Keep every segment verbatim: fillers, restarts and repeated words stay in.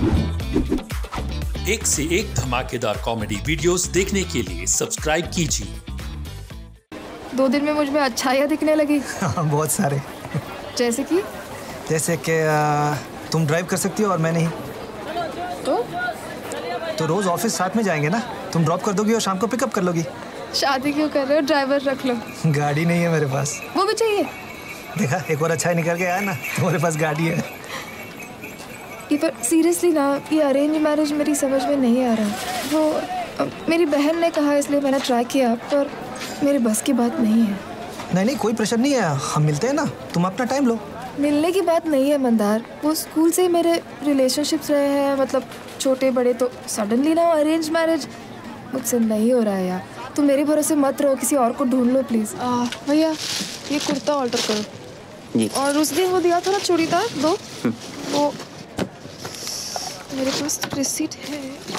एक से एक धमाकेदार कॉमेडी वीडियोस देखने के लिए सब्सक्राइब कीजिए। दो दिन में मुझ में अच्छाइयाँ दिखने लगी। बहुत सारे। जैसे कि? जैसे कि तुम ड्राइव कर सकती हो और मैं नहीं। तो? तो रोज ऑफिस साथ में जाएंगे ना। तुम ड्रॉप कर दोगी और शाम को पिकअप कर लोगी। शादी क्यों कर रहे हो? ड्राइवर रख लो। गाड़ी नहीं है मेरे पास। वो भी चाहिए। देखा, एक और अच्छा निकल के आया ना, तुम्हारे पास गाड़ी है। ये पर सीरियसली ना, ये अरेंज मैरिज मेरी समझ में नहीं आ रहा। वो मेरी बहन ने कहा इसलिए मैंने ट्राई किया, पर मेरे बस की बात नहीं है। नहीं नहीं, कोई प्रेशर नहीं है, हम मिलते हैं ना, तुम अपना टाइम लो। मिलने की बात नहीं है मंदार, वो स्कूल से ही मेरे रिलेशनशिप्स रहे हैं, मतलब छोटे बड़े। तो सडनली ना अरेंज मैरिज मुझसे नहीं हो रहा है यार। तुम मेरे भरोसे मत रहो, किसी और को ढूंढ लो प्लीज़। भैया ये कुर्ता ऑल्टर करो जी। और उस दिन वो दिया था ना चूड़ीदार दो, वो मेरे पास रिसीट है।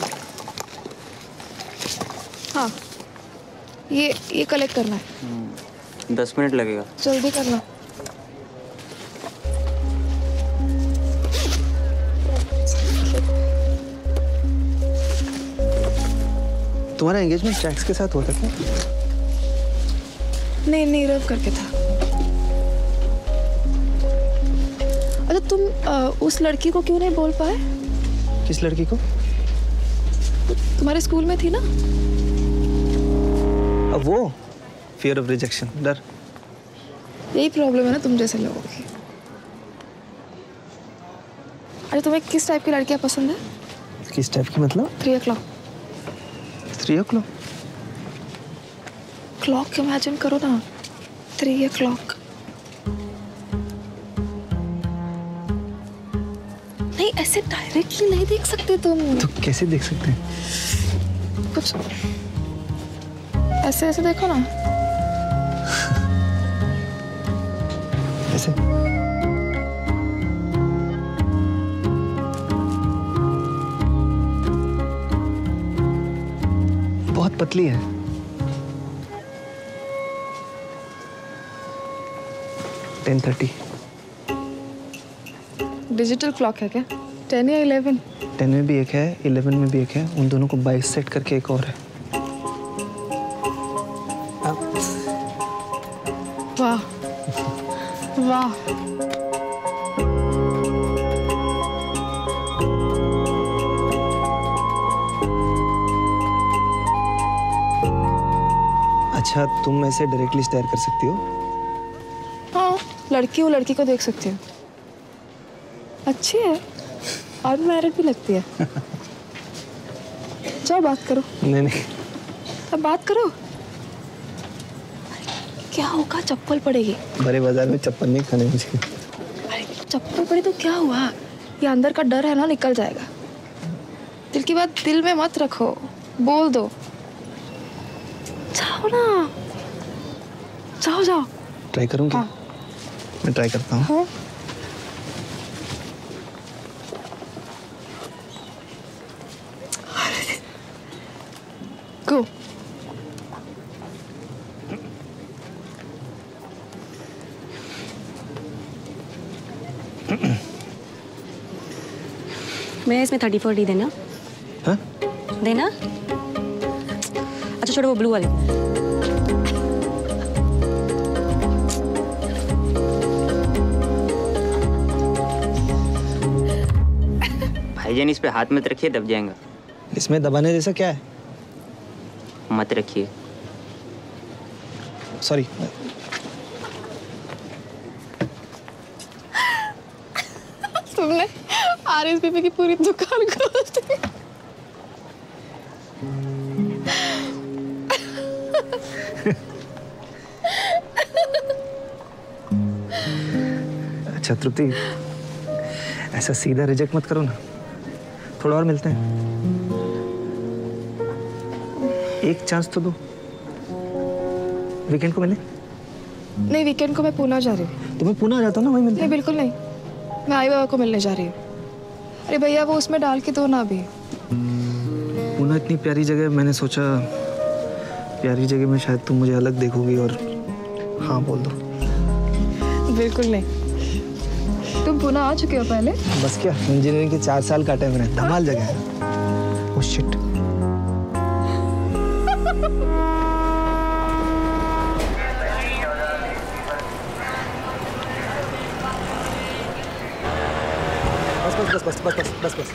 हाँ, ये ये कलेक्ट करना है। दस मिनट लगेगा, जल्दी करना। तुम्हारा एंगेजमेंट टैक्स के साथ होता क्या? नहीं नहीं, रब करके था। अच्छा तुम आ, उस लड़की को क्यों नहीं बोल पाए? किस लड़की को? तुम्हारे स्कूल में थी ना अब वो फियर ऑफ रिजेक्शन, डर। यही प्रॉब्लम है ना तुम जैसे लोगों की। अरे तुम्हें किस टाइप की लड़कियां पसंद है? किस टाइप की मतलब? Three o'clock. Three o'clock? Clock imagine करो ना, थ्री ओ क्लॉक। नहीं, ऐसे डायरेक्टली नहीं देख सकते तुम। तो कैसे देख सकते हैं? कुछ ऐसे ऐसे देखो ना। ऐसे? बहुत पतली है। Ten thirty. डिजिटल क्लॉक है क्या? टेन या इलेवन? टेन में भी एक है, इलेवन में भी एक है, उन दोनों को बाईस सेट करके एक और है। वाह वाह। अच्छा, तुम ऐसे डायरेक्टली स्टेयर कर सकती हो? हाँ, लड़की वो लड़की को देख सकती हो। अच्छी है, अनमैरिड भी लगती है। जाओ बात करो। नहीं नहीं, अब बात करो। क्या होगा, चप्पल पड़ेगी। बड़े बाजार में चप्पल नहीं खाने मुझे। अरे चप्पल पड़ी तो क्या हुआ, ये अंदर का डर है ना, निकल जाएगा। दिल की बात दिल में मत रखो, बोल दो। जाओ ना, जाओ जाओ। ट्राई करूंगी। हाँ। मैं ट्राई करता हूँ। हाँ? Go. मैं इसमें थर्टी फोर डी देना। हाँ? देना। अच्छा छोड़ो, वो ब्लू वाली। भाईजान इस पे हाथ मत रखिए, दब जाएगा। इसमें दबाने जैसा क्या है? मत रखिए। सॉरी। तुमने आर एस पी की पूरी दुकान खोल दी। अच्छा तृप्ति, ऐसा सीधा रिजेक्ट मत करो ना, थोड़ा और मिलते हैं। एक चांस तो दो, वीकेंड को मिले। नहीं, वीकेंड को मैं पूना जा रही हूँ। तो मैं पूना जाता हूँ ना, वहीं मिलते हैं। नहीं बिल्कुल नहीं, मैं आई बाबा को मिलने जा रही हूँ। अरे भैया वो उसमें डाल के दो ना अभी। पूना इतनी प्यारी जगह है, मैंने सोचा प्यारी जगह में शायद तुम मुझे अलग देखोगी और हाँ बोल दो। बिल्कुल नहीं, तुम पुणे आ चुके हो पहले? बस क्या, इंजीनियरिंग के चार साल काटे मैंने। धमाल जगह है। Oh shit. बस बस बस बस बस बस बस।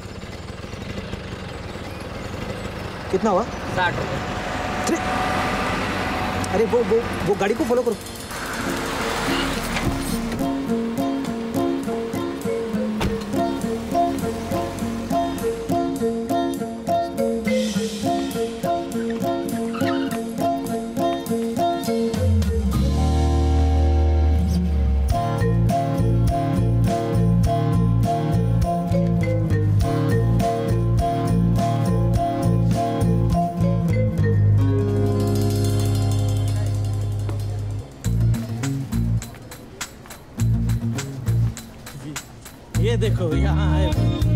कितना हुआ? साठ रुपये। अरे वो वो वो गाड़ी को फॉलो करो। ये देखो यहाँ है।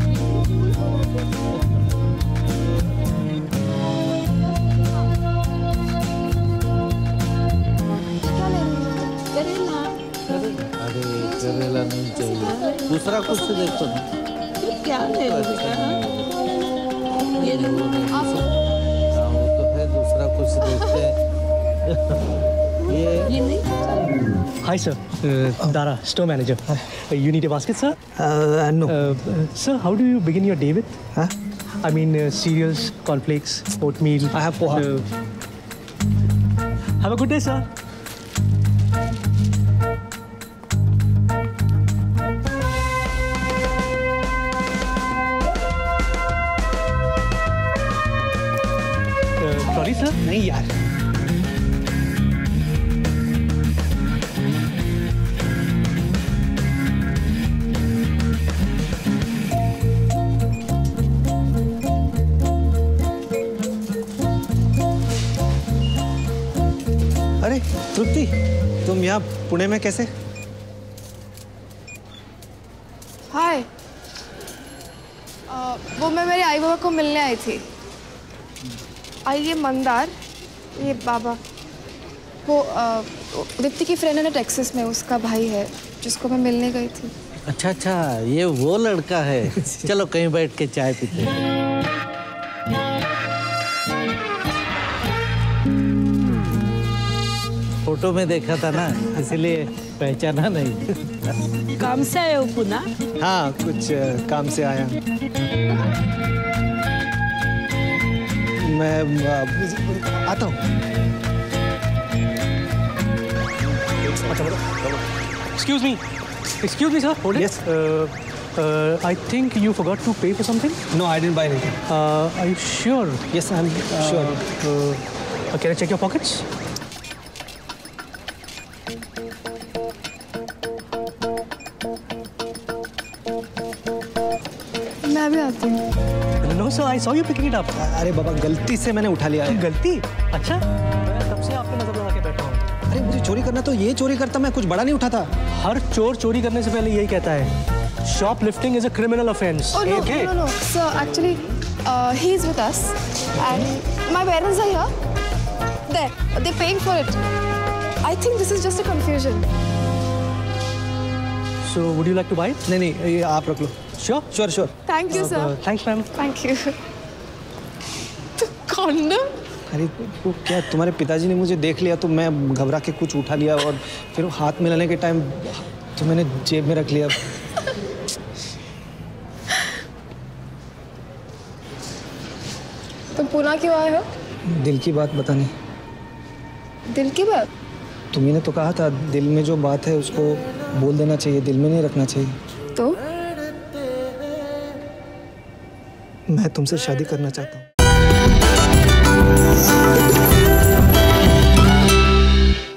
अरे करेला नहीं चाहिए, दूसरा कुछ देखो ना। क्या ले लो बेटा? ये वो तो है, दूसरा कुछ देखते हैं। ये ये नहीं। Hi sir, uh, Dara, store manager. Uh, you need a basket, sir? Uh, no. Uh, sir, how do you begin your day with? Huh? I mean, uh, cereals, cornflakes, oatmeal. I have poha. Uh, have a good day, sir. Uh, trolley, sir? नहीं यार। अरे तृप्ति, तुम यहाँ पुणे में कैसे? हाय। वो मैं मेरे आई बाबा को मिलने आई थी। आई ये मंदार, ये बाबा। वो दीप्ति की फ्रेंड है ना टेक्सास में, उसका भाई है जिसको मैं मिलने गई थी। अच्छा अच्छा, ये वो लड़का है। चलो कहीं बैठ के चाय पीते हैं। फोटो में देखा था ना, इसलिए पहचाना नहीं। काम से आए हो पुणे? हाँ, कुछ काम से आया। मैं आता हूँ। Excuse me. Excuse me, sir. Hold it. Yes. Uh, uh, I think you forgot to pay for something. No, I didn't buy anything. Uh, are you sure? Yes, I'm sure. Uh, uh, can I check your pockets? मैं भी आती हूँ। No, sir. I saw you picking it up. अरे बाबा, गलती से मैंने उठा लिया है। गलती? अच्छा, मैं तब से आपको नजर लगा के बैठा हूँ। अरे मुझे चोरी करना तो ये चोरी करता, मैं कुछ बड़ा नहीं उठाता। हर चोर चोरी करने से पहले यही कहता है, shoplifting is a criminal offence. Oh no, no, no, no. Sir, actually, uh, he's with us, and my parents are here. There, they're paying for it. I think this is just a confusion. So, would you like to buy it? नहीं नहीं, ये आप रख लो। Sure, sure, sure. Thank you, sir. Uh, thanks, ma'am. Thank you. Condom? अरे वो क्या, तुम्हारे पिताजी ने मुझे देख लिया तो मैं घबरा के कुछ उठा लिया और फिर हाथ मिलाने के टाइम तो मैंने जेब में रख लिया। तुम पुणे क्यों आए हो? दिल की बात बताने। दिल की बात? तुम्ही ने तो कहा था दिल में जो बात है उसको बोल देना चाहिए, दिल में नहीं रखना चाहिए। तो? मैं तुमसे शादी करना चाहता हूँ।